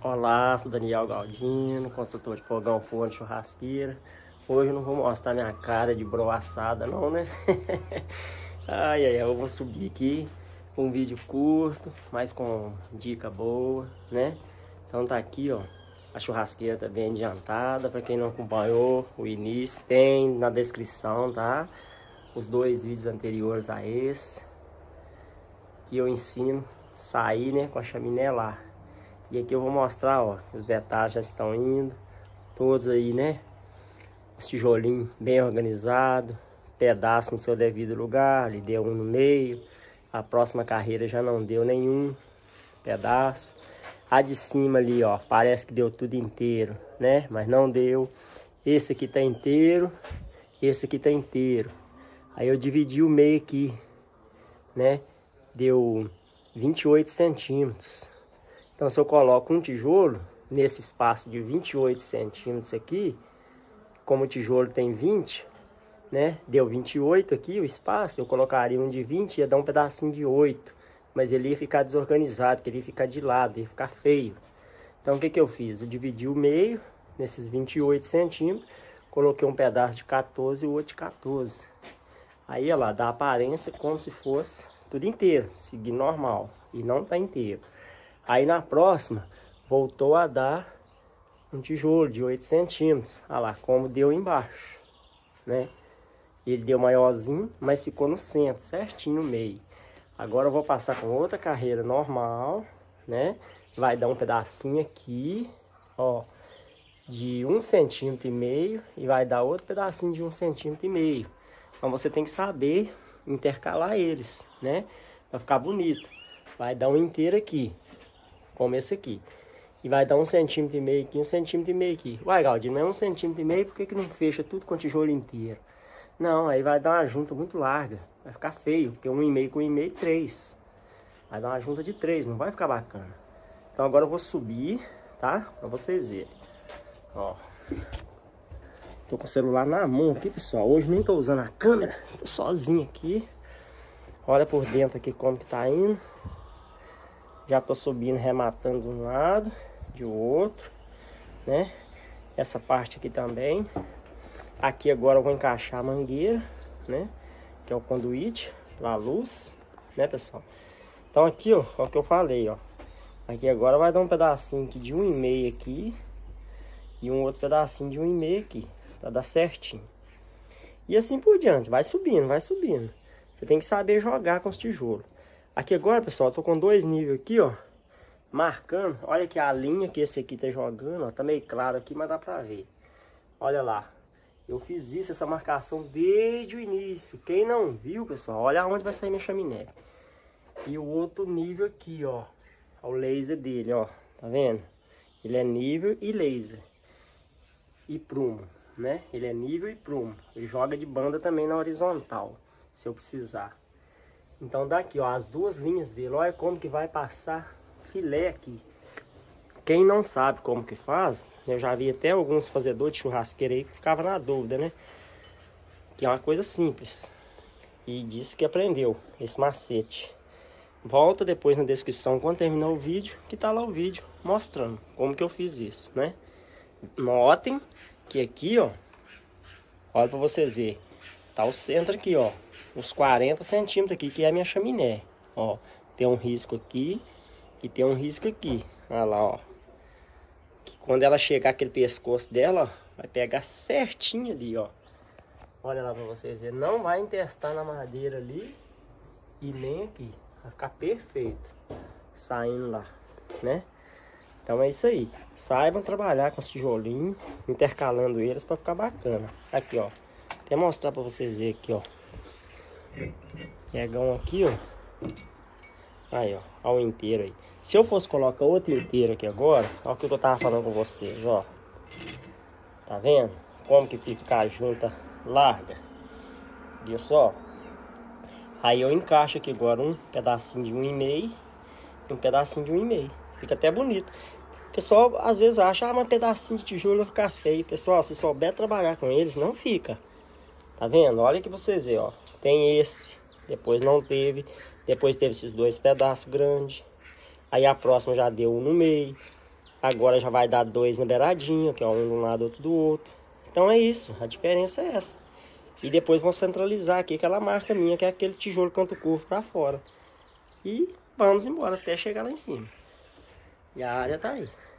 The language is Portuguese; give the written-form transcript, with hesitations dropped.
Olá, sou Daniel Galdino, construtor de fogão, forno, churrasqueira. Hoje eu não vou mostrar minha cara de broa assada não, né? Eu vou subir aqui um vídeo curto, mas com dica boa, né? Então tá aqui, ó, a churrasqueira tá bem adiantada. Para quem não acompanhou o início, tem na descrição, tá? Os dois vídeos anteriores a esse, que eu ensino a sair, né, com a chaminé lá. E aqui eu vou mostrar, ó, os detalhes já estão indo, todos aí, né? Os tijolinhos bem organizados, pedaço no seu devido lugar, ali deu um no meio. A próxima carreira já não deu nenhum pedaço. A de cima ali, ó, parece que deu tudo inteiro, né? Mas não deu. Esse aqui tá inteiro, esse aqui tá inteiro. Aí eu dividi o meio aqui, né? Deu 28 centímetros. Então, se eu coloco um tijolo nesse espaço de 28 centímetros aqui, como o tijolo tem 20, né? Deu 28 aqui o espaço, eu colocaria um de 20 e ia dar um pedacinho de 8. Mas ele ia ficar desorganizado, ele ia ficar de lado, ia ficar feio. Então, o que eu fiz? Eu dividi o meio nesses 28 centímetros, coloquei um pedaço de 14 e o outro de 14. Aí, olha lá, dá aparência como se fosse tudo inteiro, seguir normal. E não tá inteiro. Aí na próxima, voltou a dar um tijolo de 8 centímetros. Olha lá, como deu embaixo, né? Ele deu maiorzinho, mas ficou no centro, certinho no meio. Agora eu vou passar com outra carreira normal, né? Vai dar um pedacinho aqui, ó, de 1,5 centímetro e vai dar outro pedacinho de 1,5 centímetro. Então você tem que saber intercalar eles, né? Pra ficar bonito. Vai dar um inteiro aqui, como esse aqui. E vai dar 1,5 centímetro aqui, 1,5 centímetro aqui. Uai, Galdino, não é 1,5 centímetro, por que não fecha tudo com tijolo inteiro? Não, aí vai dar uma junta muito larga. Vai ficar feio, porque 1,5 com 1,5, 3. Vai dar uma junta de 3, não vai ficar bacana. Então agora eu vou subir, tá? Pra vocês verem. Ó. Tô com o celular na mão aqui, pessoal. Hoje nem tô usando a câmera. Tô sozinho aqui. Olha por dentro aqui como que tá indo. Já tô subindo, rematando de um lado, de outro, né? Essa parte aqui também. Aqui agora eu vou encaixar a mangueira, né? Que é o conduíte pra luz, né, pessoal? Então aqui, ó, é o que eu falei, ó. Aqui agora vai dar um pedacinho aqui de 1,5 aqui. E um outro pedacinho de 1,5 aqui. Pra dar certinho. E assim por diante, vai subindo, vai subindo. Você tem que saber jogar com os tijolos. Aqui agora, pessoal, eu tô com dois níveis aqui, ó, marcando. Olha aqui a linha que esse aqui tá jogando, ó, tá meio claro aqui, mas dá pra ver. Olha lá, eu fiz isso, essa marcação desde o início. Quem não viu, pessoal, olha onde vai sair minha chaminé. E o outro nível aqui, ó, o laser dele, ó, tá vendo? Ele é nível e laser. E prumo, né? Ele é nível e prumo. Ele joga de banda também na horizontal, se eu precisar. Então daqui, ó, as duas linhas dele, olha como que vai passar filé aqui. Quem não sabe como que faz, eu já vi até alguns fazedores de churrasqueira aí que ficavam na dúvida, né? Que é uma coisa simples. E disse que aprendeu esse macete. Volta depois na descrição quando terminar o vídeo, que tá lá o vídeo mostrando como que eu fiz isso, né? Notem que aqui, ó, olha pra vocês verem. Tá o centro aqui, ó. Os 40 centímetros aqui, que é a minha chaminé. Ó, tem um risco aqui e tem um risco aqui. Olha lá, ó. Que quando ela chegar aquele pescoço dela, ó, vai pegar certinho ali, ó. Olha lá pra vocês verem. Não vai encostar na madeira ali e nem aqui. Vai ficar perfeito. Saindo lá, né? Então é isso aí. Saibam trabalhar com os tijolinhos, intercalando eles pra ficar bacana. Aqui, ó. Até mostrar pra vocês verem aqui, ó. Pegam aqui, ó. Aí, ó. Ó o inteiro aí. Se eu fosse colocar outro inteiro aqui agora, olha o que eu tava falando com vocês, ó. Tá vendo? Como que fica a junta larga. Viu só? Aí eu encaixo aqui agora um pedacinho de 1,5 e um pedacinho de 1,5. Fica até bonito. O pessoal às vezes acha, ah, mas um pedacinho de tijolo vai ficar feio. Pessoal, se souber trabalhar com eles, não fica. Tá vendo? Olha que vocês verem, ó. Tem esse, depois não teve, depois teve esses dois pedaços grandes. Aí a próxima já deu um no meio. Agora já vai dar 2 na beiradinha, que é um de um lado, outro do outro. Então é isso, a diferença é essa. E depois vou centralizar aqui aquela marca minha, que é aquele tijolo canto curvo para fora. E vamos embora até chegar lá em cima. E a área tá aí.